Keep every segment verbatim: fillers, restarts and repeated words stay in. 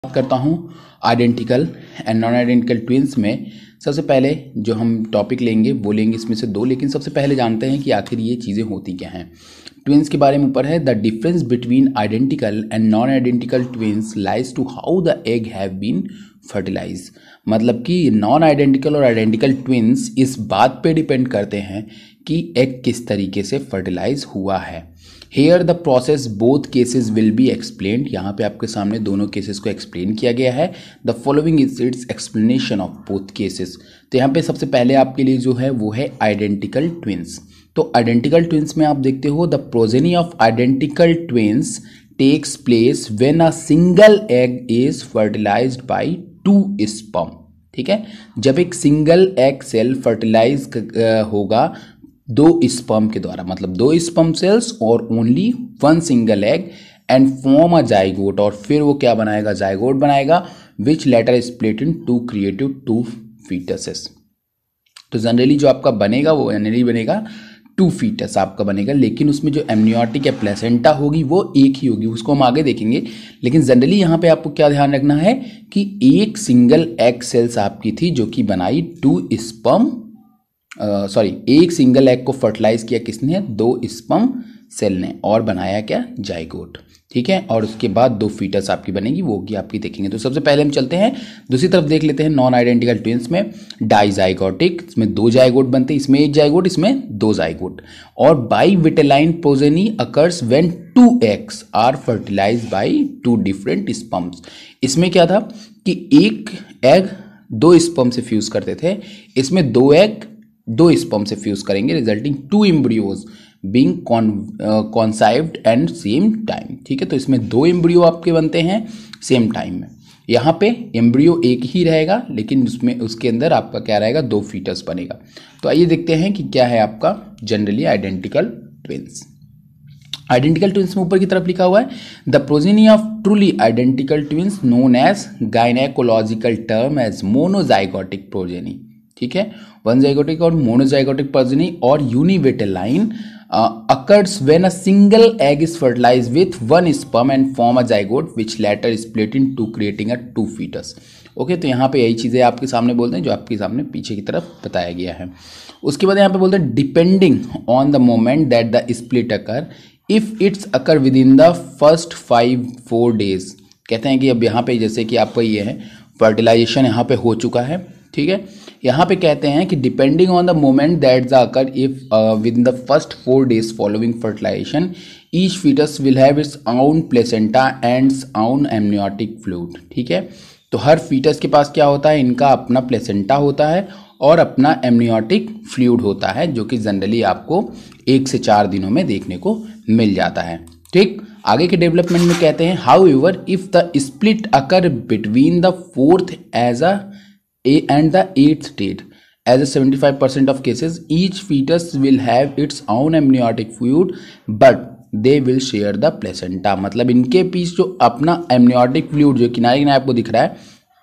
बात करता हूँ identical and non identical twins में। सबसे पहले जो हम टॉपिक लेंगे वो लेंगे इसमें से दो, लेकिन सबसे पहले जानते हैं कि आखिर ये चीज़ें होती क्या हैं। ट्विंस के बारे में ऊपर है, the difference between identical and non identical twins lies to how the egg have been fertilize. मतलब कि नॉन आइडेंटिकल और आइडेंटिकल ट्विंस इस बात पे डिपेंड करते हैं कि एग किस तरीके से फर्टिलाइज हुआ है। Here the process both cases will be explained. यहाँ पे आपके सामने दोनों केसेस को एक्सप्लेन किया गया है। The following is its explanation of both cases. तो यहाँ पे सबसे पहले आपके लिए जो है वो है आइडेंटिकल ट्विंस। तो आइडेंटिकल ट्विंस में आप देखते हो the progeny of identical twins takes place when a single egg is fertilized by two sperm. ठीक है, जब एक सिंगल एग सेल फर्टिलाइज होगा दो स्पर्म के द्वारा, मतलब दो स्पर्म सेल्स और only one single egg and form a zygote, और फिर वो क्या बनाएगा, जाइगोट बनाएगा which later split into creative two foetuses. तो जनरली जो आपका बनेगा वो जनरली बनेगा टू फीटस आपका बनेगा, लेकिन उसमें जो एमनियोटिक या प्लेसेंटा होगी वो एक ही होगी, उसको हम आगे देखेंगे। लेकिन जनरली यहाँ पे आपको क्या ध्यान रखना है कि एक सिंगल एग सेल्स आपकी थी जो कि बनाई टू स्पर्म सॉरी uh, एक सिंगल एग को फर्टिलाइज किया किसने, दो स्पर्म सेल ने, और बनाया क्या, जाइगोट। ठीक है, और उसके बाद दो फीटस आपकी बनेगी, वो की आपकी देखेंगे। तो सबसे पहले हम चलते हैं दूसरी तरफ, देख लेते हैं नॉन आइडेंटिकल ट्विंस में डाइजाइगोटिक, इसमें दो जाइगोट बनते हैं, इसमें एक जाइगोट, इसमें दो जाइगोट। और bivitelline progeny occurs when two eggs are fertilized by two different sperms. इसमें क्या था कि एक एग दो स्पर्म से फ्यूज करते थे, इसमें दो एग दो स्पर्म से फ्यूज करेंगे, resulting two embryos being conceived and same time. ठीक है, तो इसमें दो एम्ब्रियो आपके बनते हैं सेम टाइम में। यहाँ पे एम्ब्रियो एक ही रहेगा, लेकिन उसमें उसके अंदर आपका क्या रहेगा, दो फीटस बनेगा। तो आइए देखते हैं कि क्या है आपका generally identical twins. Identical twins में ऊपर की तरफ लिखा हुआ है the progeny of truly identical twins known as gynaecological term as monozygotic progeny. ठीक है, वन जाइगोटिक और मोनोजाइगोटिक प्रोजेनी और univitelline occurs when a single egg is fertilized with one sperm and form a zygote which later split into creating a two foetus. Okay, तो यहाँ पे यही चीज़ें आपके सामने बोलते हैं जो आपके सामने पीछे की तरफ बताया गया है। उसके बाद यहाँ पे बोलते हैं depending on the moment that the split occur if it's occur within the first five four days. कहते हैं कि अब यहाँ पे जैसे कि आपका ये है फर्टिलाइजेशन यहाँ पे हो चुका है। ठीक है, यहाँ पे कहते हैं कि depending on the moment that the occur if within the first four days following fertilization each foetus will have its own placenta and own amniotic fluid. ठीक है, तो हर फीटस के पास क्या होता है, इनका अपना प्लेसेंटा होता है और अपना एमनियोटिक फ्लूइड होता है, जो कि जनरली आपको एक से चार दिनों में देखने को मिल जाता है। ठीक, आगे के डेवलपमेंट में कहते हैं however if the split occur between the fourth as a A and the eighth date, as a seventy-five percent of cases, each fetus will have its own amniotic fluid, but they will share the placenta। मतलब इनके बीच जो अपना amniotic fluid जो किनारे किनारे आपको दिख रहा है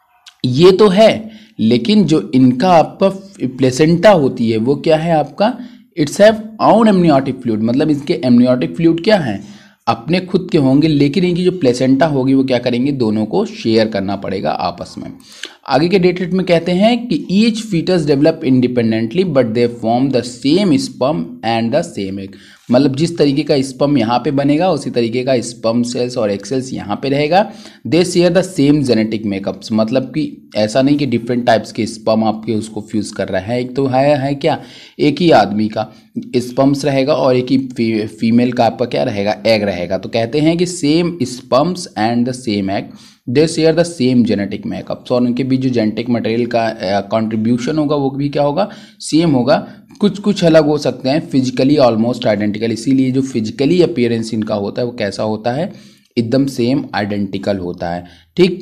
ये तो है, लेकिन जो इनका आपका प्लेसेंटा होती है वो क्या है आपका, its have own amniotic fluid। मतलब इसके amniotic fluid क्या है, अपने खुद के होंगे, लेकिन इनकी जो प्लेसेंटा होगी वो क्या करेंगे, दोनों को शेयर करना पड़ेगा आपस में। आगे के डेटेट में कहते हैं कि each foetus develop independently but they form the same sperm and the same egg. मतलब जिस तरीके का स्पर्म यहाँ पे बनेगा उसी तरीके का स्पर्म सेल्स और एग सेल्स यहाँ पे रहेगा। They share the same genetic makeups, मतलब कि ऐसा नहीं कि डिफरेंट टाइप्स के स्पर्म आपके उसको फ्यूज कर रहा है। एक तो है, है क्या, एक ही आदमी का स्पर्म्स रहेगा और एक ही फी, फीमेल का आपका क्या रहेगा, एग रहेगा। तो कहते हैं कि same sperms and the same egg they share the same genetic makeups, और उनके बीच जो जेनेटिक मटेरियल का कंट्रीब्यूशन uh, होगा वो भी क्या होगा, सेम होगा। कुछ कुछ अलग हो सकते हैं, फिजिकली ऑलमोस्ट आइडेंटिकल, इसीलिए जो फिजिकली अपीयरेंस इनका होता है वो कैसा होता है, एकदम सेम आइडेंटिकल होता है। ठीक,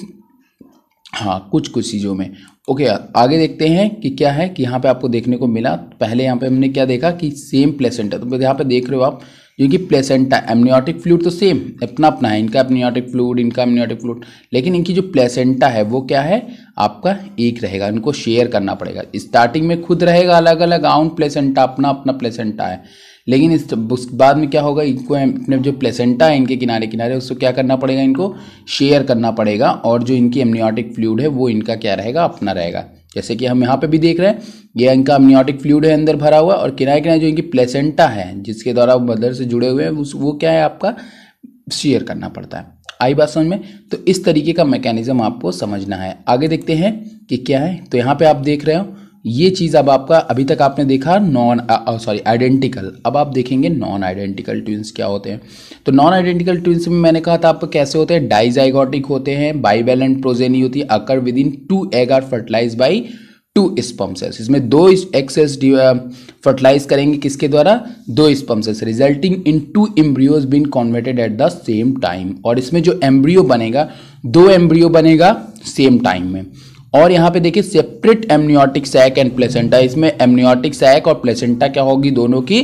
हाँ, कुछ कुछ चीज़ों में। ओके, आगे देखते हैं कि क्या है कि यहाँ पे आपको देखने को मिला। पहले यहाँ पे हमने क्या देखा कि सेम प्लेसेंटा, तो यहाँ पे देख रहे हो आप क्योंकि प्लेसेंटा एमनियोटिक फ्लूइड तो सेम अपना अपना है, इनका एमनियोटिक फ्लूइड इनका एमनियोटिक फ्लूइड, लेकिन इनकी जो प्लेसेंटा है वो क्या है आपका एक रहेगा, इनको शेयर करना पड़ेगा। स्टार्टिंग में खुद रहेगा अलग अलग आउन प्लेसेंटा, अपना अपना प्लेसेंटा है, लेकिन इस उस बाद में क्या होगा, इनको अपने जो प्लेसेंटा है इनके किनारे किनारे उसको क्या करना पड़ेगा, इनको शेयर करना पड़ेगा, और जो इनकी एमनियोटिक फ्लूइड है वो इनका क्या रहेगा, अपना रहेगा। जैसे कि हम यहाँ पे भी देख रहे हैं, ये इनका एमनियोटिक फ्लूइड है अंदर भरा हुआ, और किनारे किनारे जो इनकी प्लेसेंटा है जिसके द्वारा वो मदर से जुड़े हुए हैं वो क्या है, आपका शेयर करना पड़ता है। आई बात समझ में? तो इस तरीके का मैकेनिज्म आपको समझना है। आगे देखते हैं कि क्या है। तो यहाँ पे आप देख रहे हो ये चीज़, अब आपका अभी तक आपने देखा नॉन सॉरी आइडेंटिकल, अब आप देखेंगे नॉन आइडेंटिकल ट्विंस क्या होते हैं। तो नॉन आइडेंटिकल ट्विंस में मैंने कहा था आपको कैसे होते हैं, डाइजाइगोटिक होते हैं, बाइवेलेंट प्रोजेनी होती है, occur within two egg are fertilize by two sperm cells. इसमें दो एग सेल्स फर्टिलाइज करेंगे किसके द्वारा, दो sperm cells, resulting in two embryos been converted at the same time. और इसमें जो एम्ब्रियो बनेगा, दो एम्ब्रियो बनेगा सेम टाइम में। और यहाँ पे देखिए separate amniotic sac and placenta, इसमें एमनियोटिक सैक और प्लेसेंटा क्या होगी, दोनों की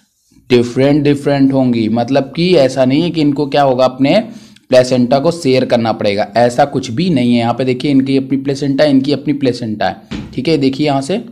डिफरेंट डिफरेंट होंगी। मतलब कि ऐसा नहीं है कि इनको क्या होगा, अपने प्लेसेंटा को शेयर करना पड़ेगा, ऐसा कुछ भी नहीं है। यहाँ पे देखिए इनकी अपनी प्लेसेंटा, इनकी अपनी प्लेसेंटा है, ठीक है, देखिए यहाँ से,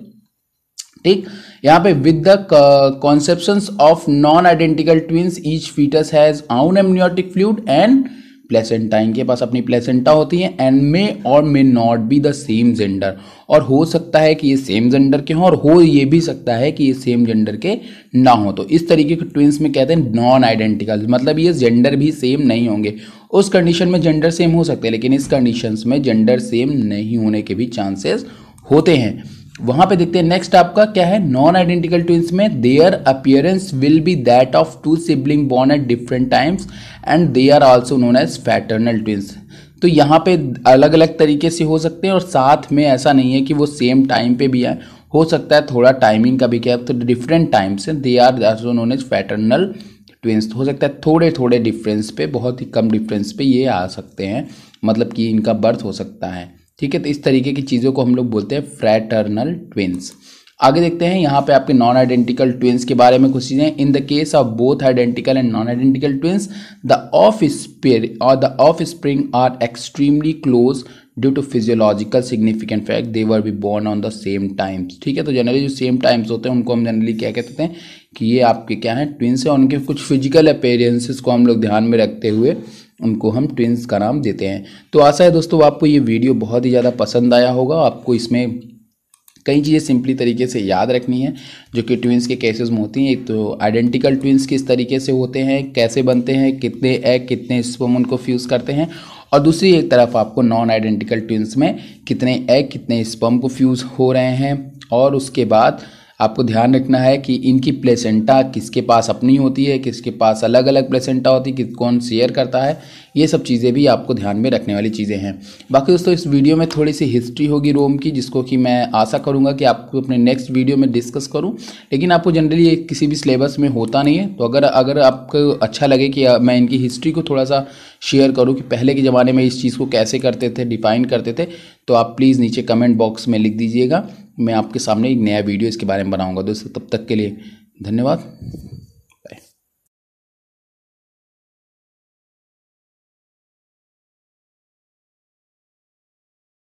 ठीक। यहाँ पे with the conceptions of non identical twins each foetus has own amniotic fluid and placenta, इनके पास अपनी प्लेसेंटा होती है, एंड मे और may not be the same gender, और हो सकता है कि ये सेम जेंडर के हों, और हो ये भी सकता है कि ये सेम जेंडर के ना हो। तो इस तरीके के ट्विंस में कहते हैं नॉन आइडेंटिकल, मतलब ये जेंडर भी सेम नहीं होंगे। उस कंडीशन में जेंडर सेम हो सकते हैं, लेकिन इस कंडीशंस में जेंडर सेम नहीं होने के भी चांसेस होते हैं। वहां पे देखते हैं नेक्स्ट आपका क्या है, नॉन आइडेंटिकल ट्विंस में their appearance will be that of two sibling born at different times and they are also known as fraternal twins. तो यहाँ पे अलग अलग तरीके से हो सकते हैं, और साथ में ऐसा नहीं है कि वो सेम टाइम पे भी आए, हो सकता है थोड़ा टाइमिंग का भी क्या, तो डिफरेंट टाइम से they are also known as fraternal twins. हो सकता है थोड़े थोड़े डिफरेंस पे, बहुत ही कम डिफरेंस पे ये आ सकते हैं, मतलब कि इनका बर्थ हो सकता है, ठीक है। तो इस तरीके की चीज़ों को हम लोग बोलते हैं फ्रैटर्नल ट्विंस। आगे देखते हैं यहाँ पे आपके नॉन आइडेंटिकल ट्विंस के बारे में कुछ चीज़ें। In the case of both identical and non identical twins the offspring और the offspring are extremely close due to physiological significant fact they were be born on the same times, ठीक है। तो generally जो same times होते हैं उनको हम generally क्या कहते हैं कि ये आपके क्या हैं, ट्विंस है। उनके कुछ फिजिकल अपीयरेंसेस को हम लोग ध्यान में रखते हुए उनको हम ट्विंस का नाम देते हैं। तो आशा है दोस्तों आपको ये वीडियो बहुत ही ज़्यादा पसंद आया होगा। आपको इसमें कई चीज़ें सिंपली तरीके से याद रखनी है जो कि ट्विंस के केसेस में होती हैं। एक तो आइडेंटिकल ट्विंस किस तरीके से होते हैं, कैसे बनते हैं, कितने एग कितने स्पर्म उनको फ्यूज़ करते हैं, और दूसरी एक तरफ आपको नॉन आइडेंटिकल ट्विंस में कितने एग कितने स्पर्म को फ्यूज़ हो रहे हैं। और उसके बाद आपको ध्यान रखना है कि इनकी प्लेसेंटा किसके पास अपनी होती है, किसके पास अलग अलग प्लेसेंटा होती है, कि कौन शेयर करता है, ये सब चीज़ें भी आपको ध्यान में रखने वाली चीज़ें हैं। बाकी दोस्तों इस वीडियो में थोड़ी सी हिस्ट्री होगी रोम की, जिसको कि मैं आशा करूंगा कि आपको अपने नेक्स्ट वीडियो में डिस्कस करूं, लेकिन आपको जनरली ये किसी भी सिलेबस में होता नहीं है। तो अगर अगर आपको अच्छा लगे कि मैं इनकी हिस्ट्री को थोड़ा सा शेयर करूँ कि पहले के ज़माने में इस चीज़ को कैसे करते थे, डिफाइन करते थे, तो आप प्लीज़ नीचे कमेंट बॉक्स में लिख दीजिएगा। मैं आपके सामने एक नया वीडियो इसके बारे में बनाऊंगा। दोस्तों तब तक के लिए धन्यवाद।